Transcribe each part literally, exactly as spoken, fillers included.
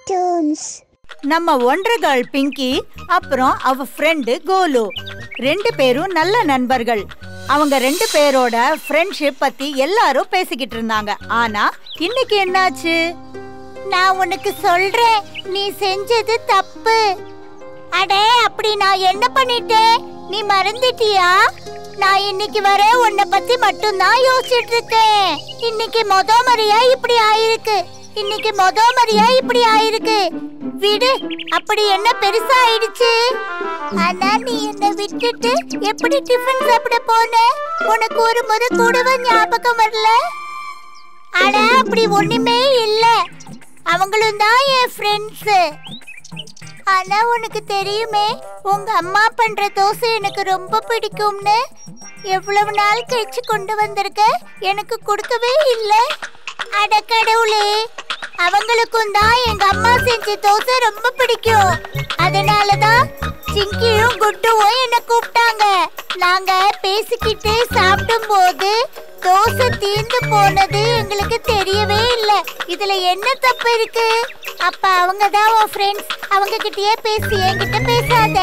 BunnyToonz. நம்ம wonder girl Pinki அப்புறம் அவ ஃப்ரெண்டு கோலு ரெண்டு பேரும் நல்ல நண்பர்கள். அவங்க ரெண்டு பேரோட ஃப்ரெண்ட்ஷிப் பத்தி எல்லாரும் பேசிக்கிட்டு இருந்தாங்க. ஆனா இன்னைக்கு என்னாச்சு? நான் உனக்கு சொல்றேன், நீ செஞ்சது தப்பு. அடே, அப்படி நான் என்ன பண்ணிட்டேன்? நீ மறந்துட்டியா? நான் இன்னைக்கு வர உன்னை பத்தி மட்டும் தான் யோசிச்சுட்டு இருக்கேன். இன்னைக்கு மொத முறையா இப்படி ஆயிருக்கு. இன்னைக்கு மொத முறையா இப்படி ஆயிருக்கு. விடு, அப்படி என்ன பெருசா ஆயிடுச்சு? ஆனா நீ என்ன விட்டுட்டு எப்படி டிஃபன் சாப்பிட போன? உனக்கு ஒரு முறை கூடவே ஞாபகம் வரல? அட, அப்படி ஒண்ணுமே இல்ல. அவங்களும் தான் என் ஃப்ரெண்ட்ஸ். ஆனா உனக்கு தெரியுமே, உங்க அம்மா பண்ற தோசை எனக்கு ரொம்ப பிடிக்கும்னு. எவ்வளவு நாள் கழிச்சு கொண்டு வந்திருக்க, எனக்கு கொடுக்கவே இல்லை. அட கடவுளே, அவங்களுக்கும் தான் எங்க அம்மா செஞ்ச தோசை ரொம்ப பிடிக்கும். அதனாலதான் சிங்கியும் குட்டுவும் என்ன கூப்பிட்டாங்க. நாங்க பேசிக்கிட்டு சாப்பிடும் போது தோசை தீர்ந்து போனது எங்களுக்கு தெரியவே இல்லை. இதுல என்ன தப்பு இருக்கு? அப்ப அவங்க தான் உன் ஃப்ரெண்ட்ஸ். அவங்க கிட்டயே பேசி என்கிட்ட பேசாத.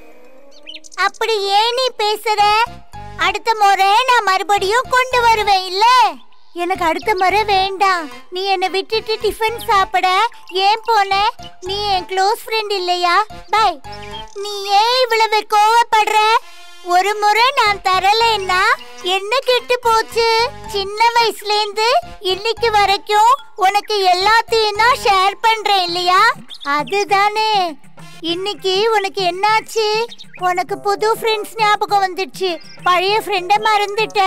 அப்படி ஏன் நீ பேசுற? அடுத்த முறை நான் மறுபடியும் கொண்டு வருவேன். இல்ல, எனக்கு அடுத்த முறை வேண்டாம். நீ என்னை விட்டுட்டு டிஃபன் சாப்பிட ஏன் போன? நீ என் க்ளோஸ் ஃப்ரெண்ட் இல்லையா? பை. நீ ஏன் இவ்வளவு கோவப்படுற? ஒரு முறை நான் தரலைன்னா என்ன கெட்டு போச்சு? சின்ன வயசுல இருந்து இன்னைக்கு வரைக்கும் உனக்கு எல்லாத்தையும் தான் ஷேர் பண்றேன் இல்லையா? அதுதானே. இன்னைக்கு உனக்கு என்னாச்சு? உனக்கு புது ஃப்ரெண்ட்ஸ் ஞாபகம் வந்துடுச்சு. பழைய ஃப்ரெண்ட மறந்துட்ட.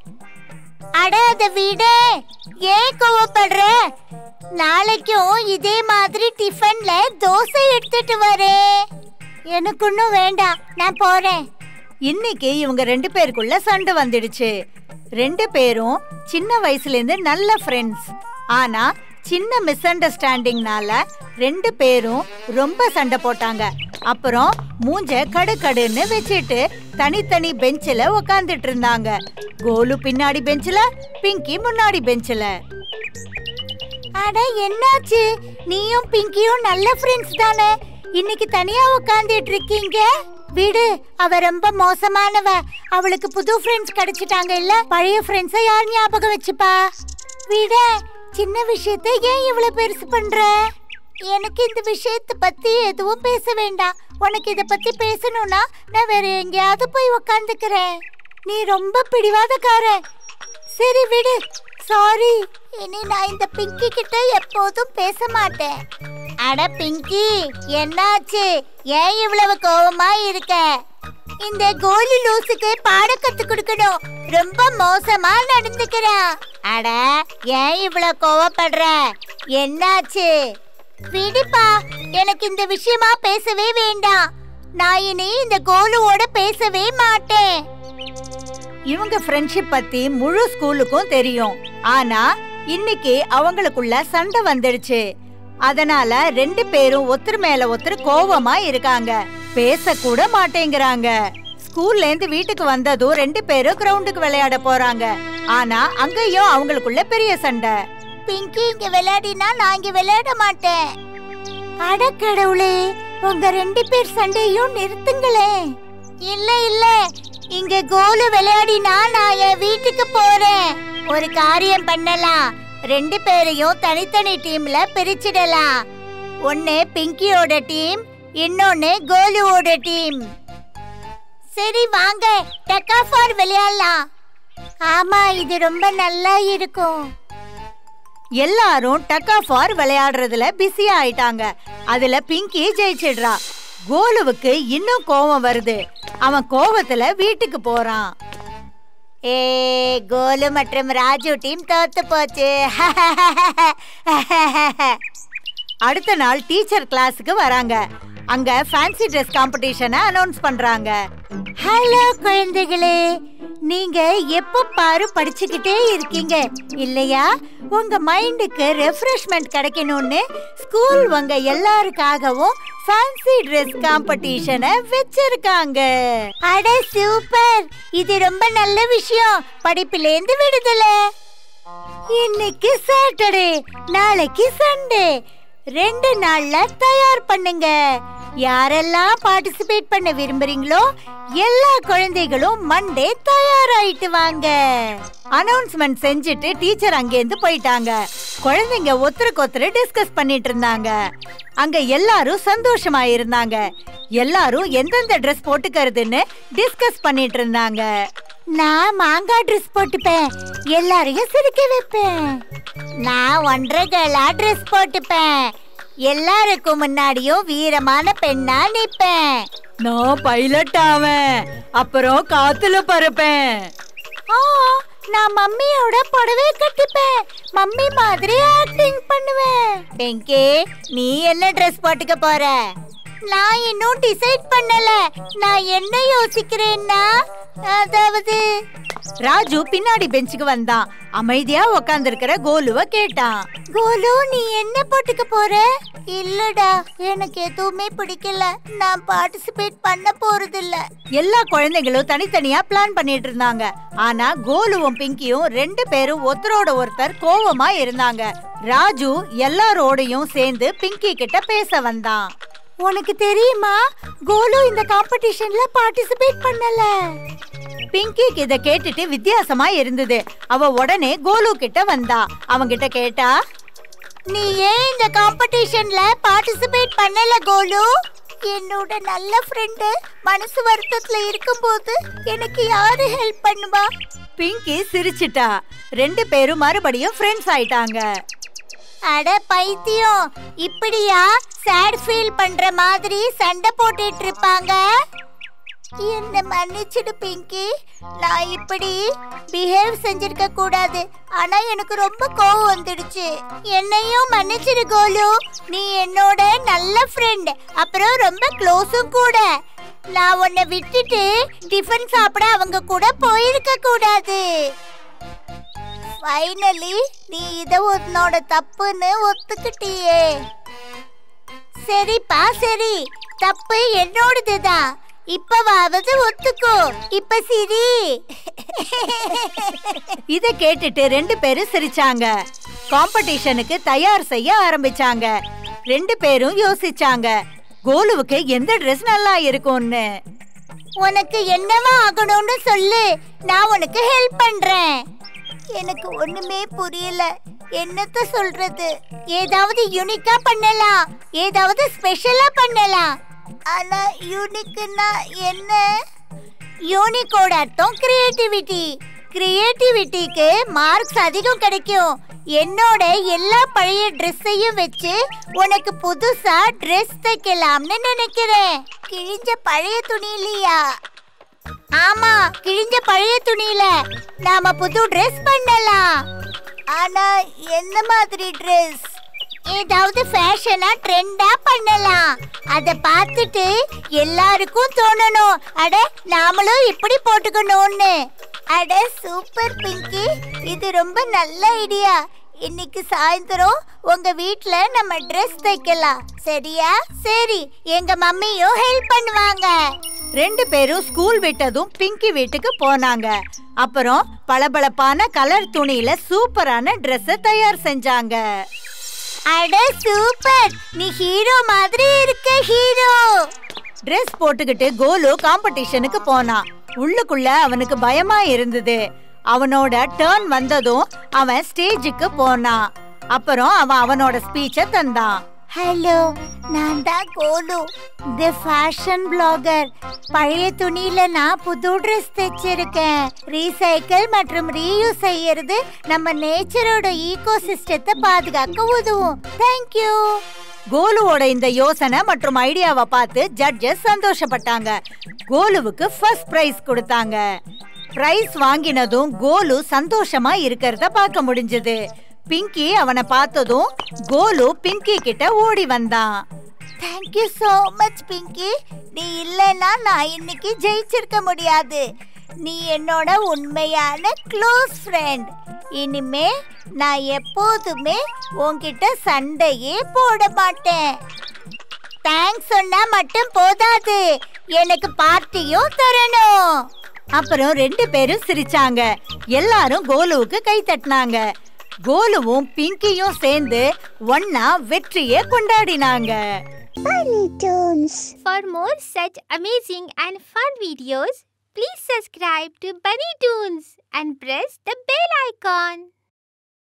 அட, அத விட. ஏன் கோவப்படுற? நாளைக்கும் இதே மாதிரி டிஃபன்ல தோசை எடுத்துட்டு வரேன். எனக்கு ஒன்னும் வேண்டாம், நான் போறேன். இன்னைக்கு இவங்க ரெண்டு பேருக்குள்ள சண்டை வந்துடுச்சு. ரெண்டு பேரும் சின்ன வயசுல இருந்து நல்ல ஃப்ரெண்ட்ஸ். ஆனா சின்ன மிஸ் அண்டர்ஸ்டாண்டிங்னால ரெண்டு பேரும் ரொம்ப சண்டை போட்டாங்க. அப்புறம் மூஞ்ச கடு கடுன்னு வச்சுட்டு தனித்தனி பெஞ்சில உக்காந்துட்டு இருந்தாங்க. கோலு பின்னாடி பெஞ்சில, பிங்கி முன்னாடி பெஞ்சில. அட, என்னாச்சு? நீயும் பிங்கியும் நல்ல ஃப்ரெண்ட்ஸ் தானே, இன்னைக்கு தனியா உக்காந்துட்டு இருக்கீங்க? விடு, அவ ரொம்ப மோசமானவ. அவளுக்கு புது ஃப்ரெண்ட்ஸ் கிடைச்சிட்டாங்க இல்ல? பழைய ஃப்ரெண்ட்ஸை யார் ஞாபகம் வச்சுப்பா? விட, சின்ன விஷயத்தை ஏன் இவ்வளவு பெருசு பண்ற? எனக்கு இந்த விஷயத்தை பத்தி எதுவும் பேச வேண்டாம். உனக்கு இத பத்தி பேசணும்னா நான் வேற எங்கேயாவது போய் உக்காந்துக்கிறேன். நீ ரொம்ப பிடிவாதக்கார. சரி விடு, சாரி. இனி நான் இந்த பிங்கி கிட்ட எப்போதும் பேச மாட்டேன். அட பிங்கி, என்னாச்சு? ஏன் இவ்வளவு கோவமா இருக்க? இந்த கோலி லூசுக்கு பாடம் கத்து கொடுக்கணும். ரொம்ப மோசமா நடந்துக்கிறான். அட, ஏன் இவ்வளவு கோவப்படுற? என்னாச்சு? விடுப்பா, எனக்கு இந்த விஷயமா பேசவே வேண்டாம். நான் இனி இந்த கோலுவோட பேசவே மாட்டேன். இவங்க ஃப்ரெண்ட்ஷிப் பத்தி முழு ஸ்கூலுக்கும் தெரியும். ஆனா இன்னைக்கு அவங்களுக்குள்ள சண்டை வந்துடுச்சு. அதனால ரெண்டு பேரும் ஒருத்தர் மேல ஒருத்தர் கோவமா இருக்காங்க. பேச கூட மாட்டேங்கிறாங்க. ஸ்கூல்ல இருந்து வீட்டுக்கு வந்ததும் ரெண்டு பேரும் கிரவுண்டுக்கு விளையாட போறாங்க. ஆனா அங்கேயும் அவங்களுக்குள்ள பெரிய சண்டை. பிங்கி இங்க விளையாடினா நான் இங்க விளையாட மாட்டேன். அட கடவுளே, உங்க ரெண்டு பேர் சண்டையும் நிறுத்துங்களேன். இல்ல இல்ல, இங்க கோலு விளையாடினா நான் என் வீட்டுக்கு போறேன். ஒரு காரியம் பண்ணலாம். ரெண்டு பேரையும் தனித்தனி டீம்ல பிரிச்சிடலாம். ஒன்னு பிங்கியோட டீம், இன்னொன்னு கோலுவோட டீம். சரி வாங்க, டக் ஆஃப் ஆர் விளையாடலாம். ஆமா, இது ரொம்ப நல்லா இருக்கும். எல்லாரும் டக் ஆஃப் ஆர் விளையாடுறதுல பிஸி ஆயிட்டாங்க. அதுல பிங்கி ஜெயிச்சிடுறா. கோலுவுக்கு இன்னும் கோவம் வருது. அவன் கோவத்துல வீட்டுக்கு போறான். ஏ, கோலு மற்றும் ராஜு டீம் தோத்து போச்சு. அடுத்த நாள் டீச்சர் கிளாஸுக்கு வராங்க. அங்க ஃபேன்சி ட்ரெஸ் காம்படிஷனை அனௌன்ஸ் பண்றாங்க. ஹலோ குழந்தைகளே, நீங்க எப்ப பாரு படிச்சுக்கிட்டே இருக்கீங்க இல்லையா? உங்க மைண்டுக்கு ரெஃப்ரெஷ்மெண்ட் கிடைக்கணும்னு ஸ்கூல் உங்க எல்லாருக்காகவும் ஃபேன்சி ட்ரெஸ் காம்படிஷனை வச்சிருக்காங்க. அட சூப்பர், இது ரொம்ப நல்ல விஷயம். படிப்பிலேந்து விடுதலை. இன்னைக்கு சாட்டர்டே, நாளைக்கு சண்டே. ரெண்டு நாள்ல தயார் பண்ணுங்க. யாரெல்லாம் பார்ட்டிசிபேட் பண்ண விரும்புறீங்களோ எல்லா குழந்தைகளும் மண்டே தயாராயிட்டு வாங்க. அனௌன்ஸ்மெண்ட் செஞ்சுட்டு டீச்சர் அங்கேருந்து போயிட்டாங்க. குழந்தைங்க ஒருத்தருக்கு ஒருத்தர் டிஸ்கஸ் பண்ணிட்டு இருந்தாங்க. அங்க எல்லாரும் சந்தோஷமா இருந்தாங்க. எல்லாரும் எந்தெந்த ட்ரெஸ் போட்டுக்கிறதுன்னு டிஸ்கஸ் பண்ணிட்டு இருந்தாங்க. நான் மாங்காய் ட்ரெஸ் போட்டுப்பேன், எல்லாரையும் சிரிக்க வைப்பேன். நான் ஒன்றரை ட்ரெஸ் போட்டுப்பேன், எல்லாருக்கும் முன்னாடியும் வீரமான பெண்ணா நிப்பேன். நான் பைலட் ஆவேன், அப்புறம் காத்துல பறப்பேன். ஆ, நான் மம்மியோட புடவை கட்டிப்பேன், மம்மி மாதிரி ஆக்டிங் பண்ணுவேன். பிங்கி, நீ என்ன ட்ரெஸ் போட்டுக்க போற? நான் இன்னும் டிசைட் பண்ணல. நான் என்ன யோசிக்கிறேன்னா, அதாவது ராஜு பின்னாடி பெஞ்சுக்கு வந்தான். அமைதியா உக்காந்து இருக்கிற கோலுவ கேட்டான். கோலு, நீ என்ன போட்டுக்க போற? இல்லடா, எனக்கு எதுவுமே பிடிக்கல, நான் பார்ட்டிசிபேட் பண்ண போறது இல்ல. எல்லா குழந்தைகளும் தனித்தனியா பிளான் பண்ணிட்டு இருந்தாங்க. ஆனா கோலுவும் பிங்கியும் ரெண்டு பேரும் ஒருத்தரோட ஒருத்தர் கோவமா இருந்தாங்க. ராஜு எல்லாரோடையும் சேர்ந்து பிங்கி கிட்ட பேச வந்தான். உனக்கு தெரியுமா, கோலு இந்த காம்படிஷன்ல பார்ட்டிசிபேட் பண்ணல. பிங்கிக்கு இத கேட்டுட்டு வித்தியாசமா இருந்தது. அவ உடனே கோலு கிட்ட வந்தா. அவங்கிட்ட கேட்டா, நீ ஏன் இந்த காம்படிஷன்ல பார்ட்டிசிபேட் பண்ணல கோலு? என்னோட நல்ல ஃப்ரெண்டு மனசு வருத்தத்துல இருக்கும்போது எனக்கு யாரு ஹெல்ப் பண்ணுவா? பிங்கி சிரிச்சிட்டா. ரெண்டு பேரும் மறுபடியும் ஃப்ரெண்ட்ஸ் ஆயிட்டாங்க. அட பைத்தியம், இப்படியா சேட் ஃபீல் பண்ற மாதிரி சண்டை போட்டுட்டு இருப்பாங்க? என்ன மன்னிச்சிடு பிங்கி, நான் இப்படி பிஹேவ் செஞ்சிருக்க கூடாது. ஆனா எனக்கு ரொம்ப கோவம் வந்துடுச்சு. என்னையும் மன்னிச்சிடு கோலு, நீ என்னோட நல்ல ஃப்ரெண்ட், அப்புறம் ரொம்ப க்ளோஸும் கூட. நான் உன்னை விட்டுட்டு டிஃபன் சாப்பிட அவங்க கூட போயிருக்க கூடாது. ஃபைனலி நீ இத உன்னோட தப்புன்னு ஒத்துக்கிட்டியே. சரிப்பா சரி, தப்பு என்னோடதுதான். இப்பவாவது ஒத்துக்கோ, இப்ப சிரி. இத கேட்டுட்டு ரெண்டு பேரும் சிரிச்சாங்க. காம்படிஷனுக்கு தயார் செய்ய ஆரம்பிச்சாங்க. ரெண்டு பேரும் யோசிச்சாங்க, கோலுவுக்கு எந்த ட்ரெஸ் நல்லா இருக்கும்னு. உனக்கு என்னவா ஆகணும்னு சொல்லு, நான் உனக்கு ஹெல்ப் பண்றேன். எனக்கு ஒண்ணுமே புரியல, என்னத்த சொல்றது? ஏதாவது யூனிக்கா பண்ணலாம், ஏதாவது ஸ்பெஷலா பண்ணலாம். ஆனா யூனிக்னா என்ன? யூனிக்கோட அர்த்தம் கிரியேட்டிவிட்டி. கிரியேட்டிவிட்டிக்கு மார்க்ஸ் அதிகம் கிடைக்கும். என்னோட எல்லா பழைய ட்ரெஸ்ஸையும் வச்சு உனக்கு புதுசா ட்ரெஸ் தைக்கலாம்னு நினைக்கிறேன். கிழிஞ்ச பழைய துணி இல்லையா? ஆமா, கிழிஞ்ச பழைய துணியில நாம புது ட்ரெஸ் பண்ணலாம். ஆனா என்ன மாதிரி ட்ரெஸ்? ஏதாவது ஃபேஷனா ட்ரெண்டா பண்ணலாம். அத பார்த்துட்டு எல்லாருக்கும் தோணணும், அட நாமளும் இப்படி போட்டுக்கணும்னு. அட சூப்பர் பிங்கி, இது ரொம்ப நல்ல ஐடியா. இன்னைக்கு சாயந்தரம் உங்க வீட்ல நம்ம ட்ரெஸ் தைக்கலாம், சரியா? சரி, எங்க மம்மியும் ஹெல்ப் பண்ணுவாங்க. ரெண்டு பேரும் ஸ்கூல் விட்டதும் பிங்கி வீட்டுக்கு போனாங்க. அப்புறம் பளபளப்பான கலர் துணியில சூப்பரான ட்ரெஸ் தயார் செஞ்சாங்க. அட சூப்பர், நீ ஹீரோ மாதிரி இருக்க ஹீரோ. ட்ரெஸ் போட்டுக்கிட்டு கோலு காம்படிஷனுக்கு போனான். உள்ளுக்குள்ள அவனுக்கு பயமா இருந்தது. அவனோட டர்ன் வந்ததும் அவன் ஸ்டேஜுக்கு போனான். அப்புறம் அவன் அவனோட ஸ்பீச்சை தந்தான். ஹலோ, நான் தான் கோலு, தி ஃபேஷன் பிளாகர். பழைய துணியில நான் புது ட்ரெஸ் தைச்சிருக்கேன். ரீசைக்கிள் மற்றும் ரீயூஸ் செய்யறது நம்ம நேச்சரோட ஈகோ சிஸ்டத்தை பாதுகாக்க உதவும். தேங்க்யூ. கோலுவோட இந்த யோசனை மற்றும் ஐடியாவை பார்த்து ஜட்ஜஸ் சந்தோஷப்பட்டாங்க. கோலுவுக்கு ஃபர்ஸ்ட் பிரைஸ் கொடுத்தாங்க. பிரைஸ் வாங்கினதும் கோலு சந்தோஷமா இருக்கிறத பார்க்க முடிஞ்சது. பிங்கி அவனை பார்த்ததும் கோலு பிங்கி கிட்ட ஓடி வந்தான். தேங்க்யூ சோ மச் பிங்கி, நீ இல்லைன்னா நான் இன்னைக்கு ஜெயிச்சிருக்க முடியாது. நீ என்னோட உண்மையான க்ளோஸ் ஃப்ரெண்ட். இனிமே நான் எப்போதுமே உன்கிட்ட சண்டையே போட மாட்டேன். தேங்க்ஸ் சொன்னா மட்டும் போதாது, எனக்கு பார்ட்டியும் தரணும். அப்புறம் ரெண்டு பேரும் சிரிச்சாங்க. எல்லாரும் கோலுவுக்கு கை தட்டினாங்க. கோலுவும் பிங்கியும் சேர்ந்து ஒன்னா வெற்றியை கொண்டாடினாங்க. BunnyToonz. For more such amazing and fun videos, please subscribe to BunnyToonz and press the bell icon.